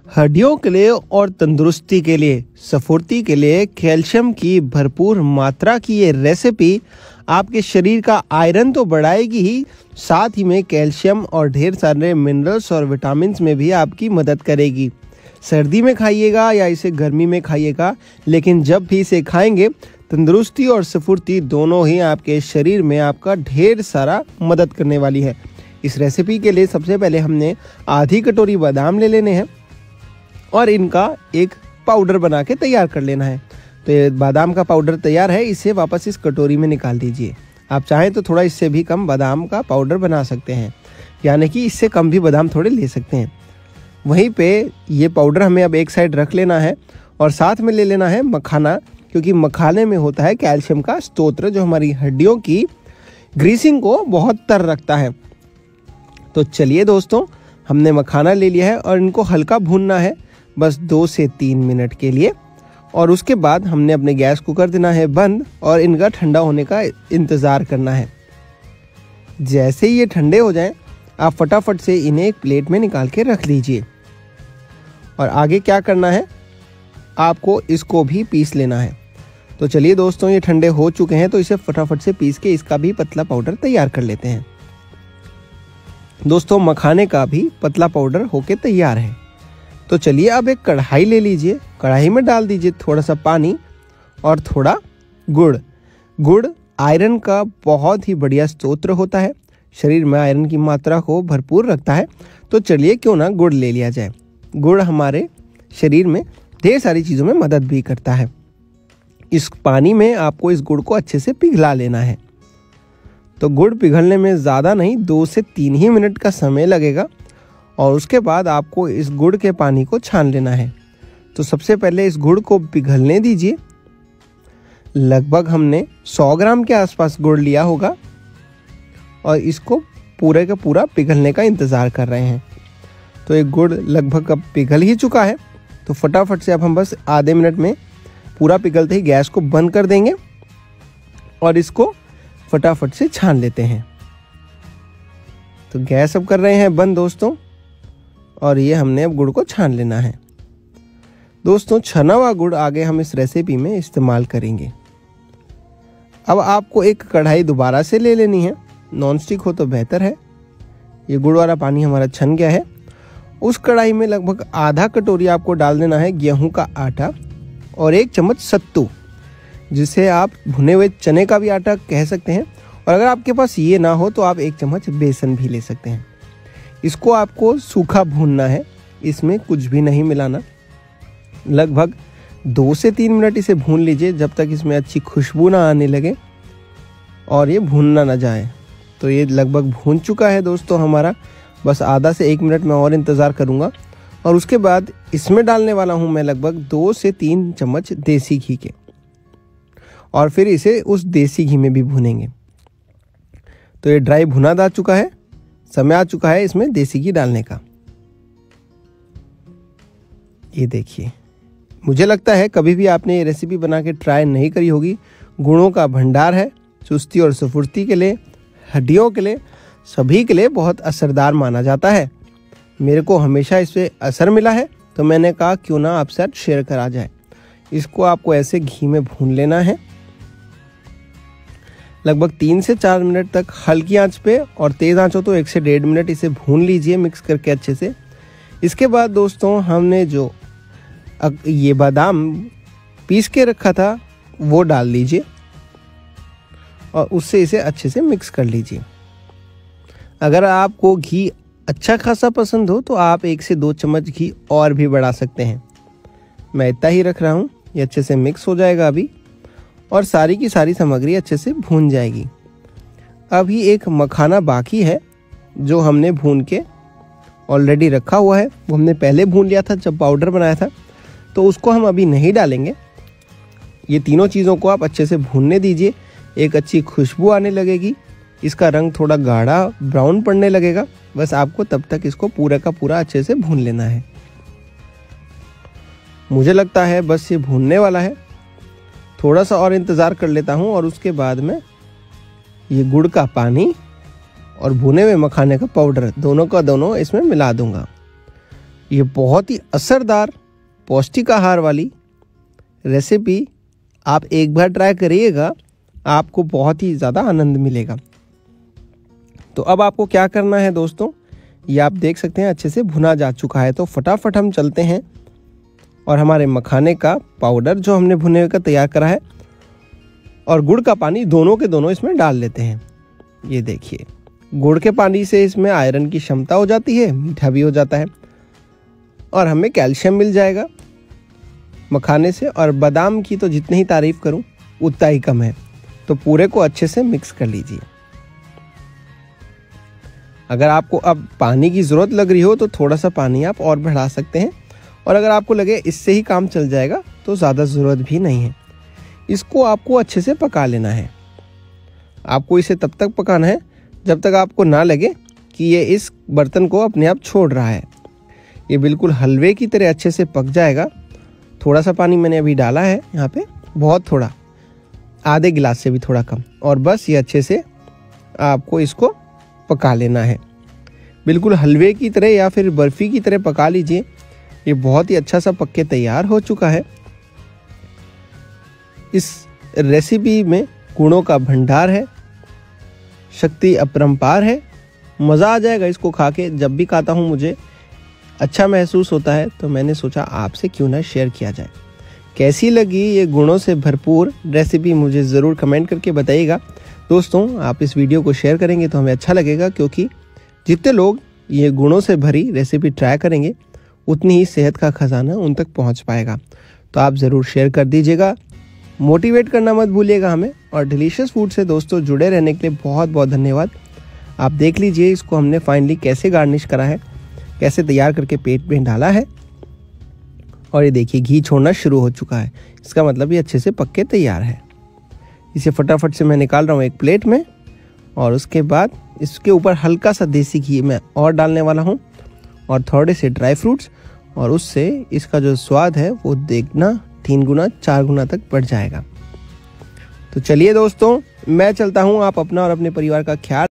हड्डियों के लिए और तंदुरुस्ती के लिए, स्फूर्ति के लिए कैल्शियम की भरपूर मात्रा की ये रेसिपी आपके शरीर का आयरन तो बढ़ाएगी ही, साथ ही में कैल्शियम और ढेर सारे मिनरल्स और विटामिन्स में भी आपकी मदद करेगी। सर्दी में खाइएगा या इसे गर्मी में खाइएगा, लेकिन जब भी इसे खाएंगे तंदुरुस्ती और स्फूर्ति दोनों ही आपके शरीर में आपका ढेर सारा मदद करने वाली है। इस रेसिपी के लिए सबसे पहले हमने आधी कटोरी बादाम ले लेने हैं और इनका एक पाउडर बना के तैयार कर लेना है। तो ये बादाम का पाउडर तैयार है, इसे वापस इस कटोरी में निकाल दीजिए। आप चाहें तो थोड़ा इससे भी कम बादाम का पाउडर बना सकते हैं, यानी कि इससे कम भी बादाम थोड़े ले सकते हैं। वहीं पे ये पाउडर हमें अब एक साइड रख लेना है और साथ में ले लेना है मखाना, क्योंकि मखाने में होता है कैल्शियम का स्रोत जो हमारी हड्डियों की ग्रीसिंग को बहुत तर रखता है। तो चलिए दोस्तों, हमने मखाना ले लिया है और इनको हल्का भूनना है बस 2 से 3 मिनट के लिए, और उसके बाद हमने अपने गैस को कर देना है बंद और इनका ठंडा होने का इंतज़ार करना है। जैसे ही ये ठंडे हो जाएं, आप फटाफट से इन्हें एक प्लेट में निकाल के रख लीजिए। और आगे क्या करना है, आपको इसको भी पीस लेना है। तो चलिए दोस्तों, ये ठंडे हो चुके हैं, तो इसे फटाफट से पीस के इसका भी पतला पाउडर तैयार कर लेते हैं। दोस्तों, मखाने का भी पतला पाउडर होके तैयार है। तो चलिए अब एक कढ़ाई ले लीजिए, कढ़ाई में डाल दीजिए थोड़ा सा पानी और थोड़ा गुड़। गुड़ आयरन का बहुत ही बढ़िया स्रोत होता है, शरीर में आयरन की मात्रा को भरपूर रखता है। तो चलिए क्यों ना गुड़ ले लिया जाए। गुड़ हमारे शरीर में ढेर सारी चीज़ों में मदद भी करता है। इस पानी में आपको इस गुड़ को अच्छे से पिघला लेना है। तो गुड़ पिघलने में ज़्यादा नहीं, 2 से 3 ही मिनट का समय लगेगा, और उसके बाद आपको इस गुड़ के पानी को छान लेना है। तो सबसे पहले इस गुड़ को पिघलने दीजिए। लगभग हमने 100 ग्राम के आसपास गुड़ लिया होगा और इसको पूरे का पूरा पिघलने का इंतज़ार कर रहे हैं। तो ये गुड़ लगभग अब पिघल ही चुका है। तो फटाफट से अब हम बस आधे मिनट में पूरा पिघलते ही गैस को बंद कर देंगे और इसको फटाफट से छान लेते हैं। तो गैस अब कर रहे हैं बंद दोस्तों, और ये हमने अब गुड़ को छान लेना है। दोस्तों, छना हुआ गुड़ आगे हम इस रेसिपी में इस्तेमाल करेंगे। अब आपको एक कढ़ाई दोबारा से ले लेनी है, नॉनस्टिक हो तो बेहतर है। ये गुड़ वाला पानी हमारा छन गया है। उस कढ़ाई में लगभग आधा कटोरी आपको डाल देना है गेहूं का आटा और 1 चम्मच सत्तू, जिसे आप भुने हुए चने का भी आटा कह सकते हैं, और अगर आपके पास ये ना हो तो आप 1 चम्मच बेसन भी ले सकते हैं। इसको आपको सूखा भूनना है, इसमें कुछ भी नहीं मिलाना। लगभग 2 से 3 मिनट इसे भून लीजिए, जब तक इसमें अच्छी खुशबू ना आने लगे और ये भूनना ना जाए। तो ये लगभग भून चुका है दोस्तों हमारा। बस आधा से 1 मिनट में और इंतज़ार करूँगा, और उसके बाद इसमें डालने वाला हूँ मैं लगभग 2 से 3 चम्मच देसी घी के, और फिर इसे उस देसी घी में भी भूनेंगे। तो ये ड्राई भुना जा चुका है, समय आ चुका है इसमें देसी घी डालने का। ये देखिए, मुझे लगता है कभी भी आपने ये रेसिपी बना के ट्राई नहीं करी होगी। गुणों का भंडार है, चुस्ती और स्फूर्ति के लिए, हड्डियों के लिए, सभी के लिए बहुत असरदार माना जाता है। मेरे को हमेशा इससे असर मिला है, तो मैंने कहा क्यों ना आपसे साथ शेयर करा जाए। इसको आपको ऐसे घी में भून लेना है लगभग 3 से 4 मिनट तक हल्की आंच पे, और तेज़ आंच हो तो 1 से 1.5 मिनट इसे भून लीजिए मिक्स करके अच्छे से। इसके बाद दोस्तों, हमने जो ये बादाम पीस के रखा था वो डाल लीजिए और उससे इसे अच्छे से मिक्स कर लीजिए। अगर आपको घी अच्छा खासा पसंद हो तो आप 1 से 2 चम्मच घी और भी बढ़ा सकते हैं। मैं इतना ही रख रहा हूँ। ये अच्छे से मिक्स हो जाएगा अभी, और सारी की सारी सामग्री अच्छे से भून जाएगी। अभी एक मखाना बाकी है जो हमने भून के ऑलरेडी रखा हुआ है। वो हमने पहले भून लिया था जब पाउडर बनाया था, तो उसको हम अभी नहीं डालेंगे। ये तीनों चीज़ों को आप अच्छे से भूनने दीजिए। एक अच्छी खुशबू आने लगेगी, इसका रंग थोड़ा गाढ़ा ब्राउन पड़ने लगेगा। बस आपको तब तक इसको पूरा का पूरा अच्छे से भून लेना है। मुझे लगता है बस ये भूनने वाला है। थोड़ा सा और इंतज़ार कर लेता हूँ, और उसके बाद में ये गुड़ का पानी और भुने हुए मखाने का पाउडर दोनों का दोनों इसमें मिला दूंगा। ये बहुत ही असरदार पौष्टिक आहार वाली रेसिपी आप एक बार ट्राई करिएगा, आपको बहुत ही ज़्यादा आनंद मिलेगा। तो अब आपको क्या करना है दोस्तों, ये आप देख सकते हैं अच्छे से भुना जा चुका है। तो फटाफट हम चलते हैं और हमारे मखाने का पाउडर जो हमने भुने का तैयार करा है और गुड़ का पानी दोनों के दोनों इसमें डाल लेते हैं। ये देखिए, गुड़ के पानी से इसमें आयरन की क्षमता हो जाती है, मीठा भी हो जाता है और हमें कैल्शियम मिल जाएगा मखाने से। और बादाम की तो जितनी ही तारीफ करूं उतना ही कम है। तो पूरे को अच्छे से मिक्स कर लीजिए। अगर आपको अब पानी की ज़रूरत लग रही हो तो थोड़ा सा पानी आप और बढ़ा सकते हैं, और अगर आपको लगे इससे ही काम चल जाएगा तो ज़्यादा ज़रूरत भी नहीं है। इसको आपको अच्छे से पका लेना है। आपको इसे तब तक पकाना है जब तक आपको ना लगे कि ये इस बर्तन को अपने आप छोड़ रहा है। ये बिल्कुल हलवे की तरह अच्छे से पक जाएगा। थोड़ा सा पानी मैंने अभी डाला है यहाँ पे, बहुत थोड़ा, आधे गिलास से भी थोड़ा कम, और बस ये अच्छे से आपको इसको पका लेना है। बिल्कुल हलवे की तरह या फिर बर्फ़ी की तरह पका लीजिए। ये बहुत ही अच्छा सा पक के तैयार हो चुका है। इस रेसिपी में गुणों का भंडार है, शक्ति अपरंपार है। मज़ा आ जाएगा इसको खा के। जब भी खाता हूँ मुझे अच्छा महसूस होता है, तो मैंने सोचा आपसे क्यों ना शेयर किया जाए। कैसी लगी ये गुणों से भरपूर रेसिपी मुझे ज़रूर कमेंट करके बताइएगा। दोस्तों, आप इस वीडियो को शेयर करेंगे तो हमें अच्छा लगेगा, क्योंकि जितने लोग ये गुणों से भरी रेसिपी ट्राई करेंगे उतनी ही सेहत का खजाना उन तक पहुंच पाएगा। तो आप ज़रूर शेयर कर दीजिएगा। मोटिवेट करना मत भूलिएगा हमें। और डिलीशियस फूड से दोस्तों जुड़े रहने के लिए बहुत बहुत धन्यवाद। आप देख लीजिए इसको हमने फाइनली कैसे गार्निश करा है, कैसे तैयार करके प्लेट में डाला है, और ये देखिए घी छोड़ना शुरू हो चुका है। इसका मतलब ये अच्छे से पक के तैयार है। इसे फटाफट से मैं निकाल रहा हूँ एक प्लेट में, और उसके बाद इसके ऊपर हल्का सा देसी घी मैं और डालने वाला हूँ, और थोड़े से ड्राई फ्रूट्स, और उससे इसका जो स्वाद है वो देखना 3 गुना 4 गुना तक बढ़ जाएगा। तो चलिए दोस्तों, मैं चलता हूँ। आप अपना और अपने परिवार का ख्याल